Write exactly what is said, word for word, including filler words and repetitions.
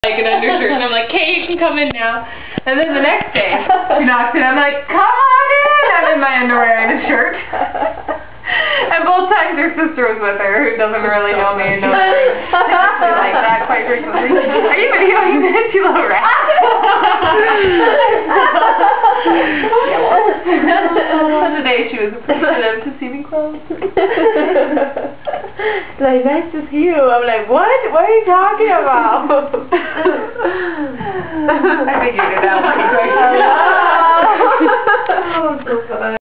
like an undershirt, and I'm like, "Kate, you can come in now." And then the next day, she knocks in. I'm like, "Come on in!" I'm in my underwear and a shirt. And both times her sister was with her, who doesn't really know me and knows me. She actually like that quite recently. Are you videoing this, you little rat? Today she was appreciative to see me close. Like, nice to see you. I'm like, what? What are you talking about? I figured it out pretty quick. Oh, so fun.